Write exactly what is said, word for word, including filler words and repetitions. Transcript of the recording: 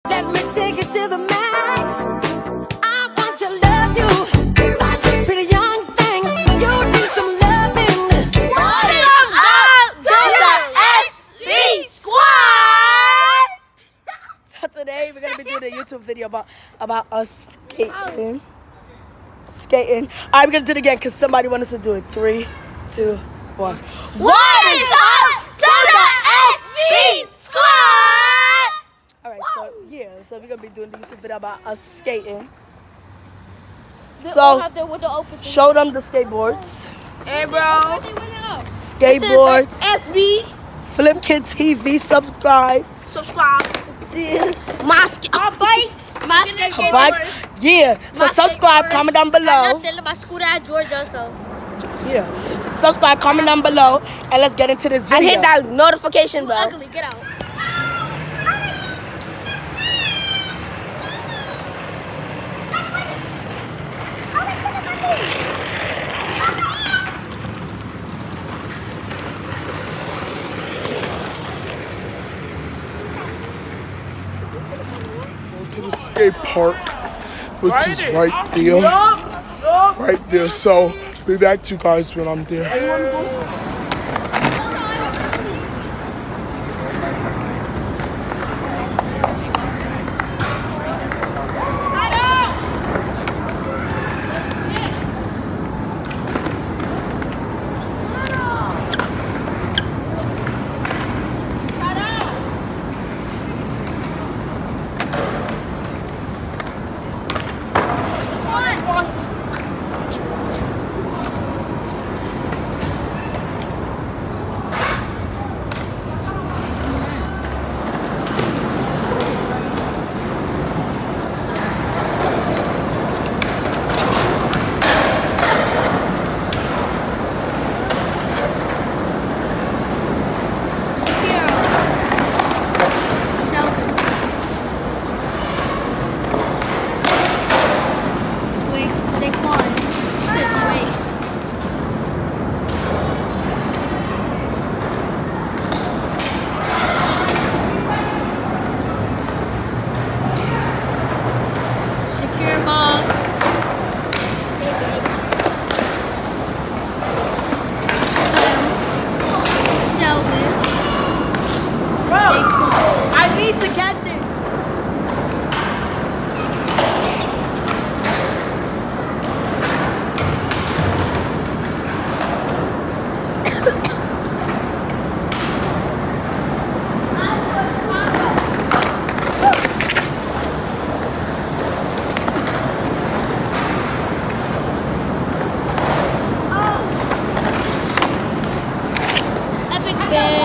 Let me take it to the max. I want to love you. Pretty young thing, you need some loving. What is up to the S B Squad? So today we're gonna be doing a YouTube video about about us skating. Skating. Alright, we're gonna do it again because somebody wants us to do it. Three, two, one. What is up to the S B Squad? Alright, so yeah, so we're gonna be doing the YouTube video about us skating. They all So have their window open. show them the skateboards. Hey, bro. Skateboards. S B. Flip Kid T V, subscribe. Subscribe. Yes. My skate. My bike. My skateboard. Bike. Yeah. So My subscribe, skateboard. comment down below. I'm my scooter at Georgia, so. Yeah. So subscribe, comment down below, and let's get into this video. And hit that notification bell. Ugly, get out. To the skate park, which is right there, right there. So be back to you guys when I'm there. To get this. Epic fail.